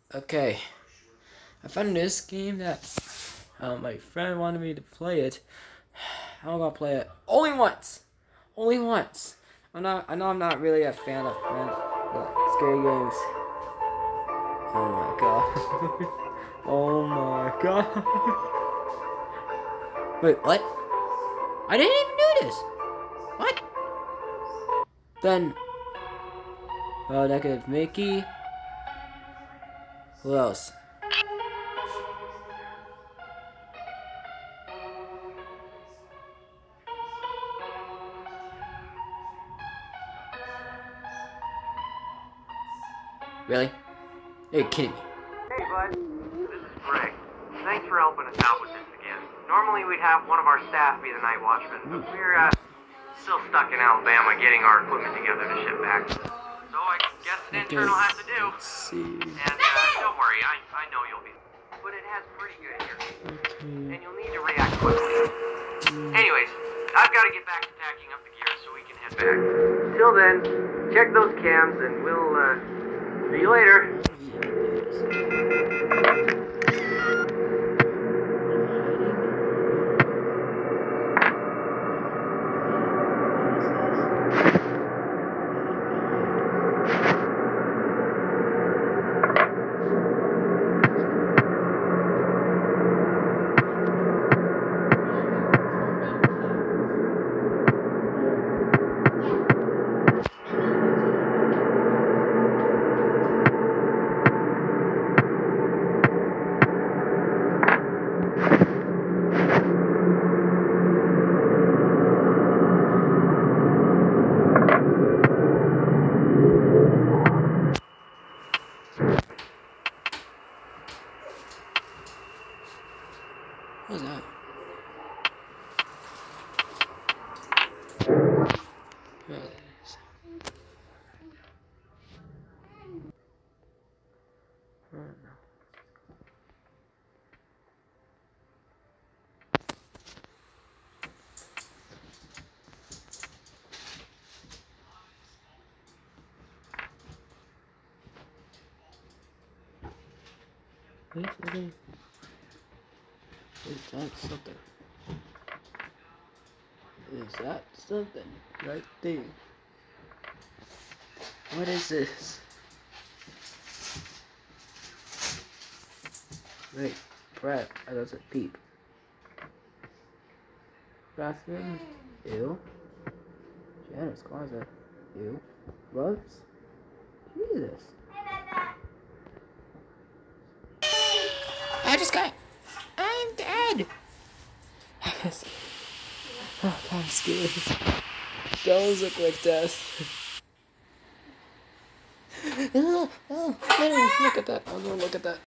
Okay, I found this game that my friend wanted me to play it. I'm gonna play it only once. Only once. I know I'm not really a fan of scary games. Oh my god. Oh my god. Wait, what? I didn't even do this. What? Then, Negative Mickey. Who else? Really? You're kidding me. Hey, bud. This is Greg. Thanks for helping us out with this again. Normally we'd have one of our staff be the night watchman, but we're still stuck in Alabama getting our equipment together to ship back. So I guess an intern will have to do. Let's see. And don't worry, I know you'll be. But it has pretty good here. And you'll need to react quickly. Anyways, I've got to get back to tacking up the gear so we can head back. Till then, check those cams and we'll see you later. What was that? Is that something? Is that something right there? What is this? Wait, Brad, that doesn't peep. Bathroom, ew. Janice closet, ew. Rugs, Jesus. I just got. I'm dead. Oh, I'm scared. Those look like death. Oh, look at that. I'm gonna look at that.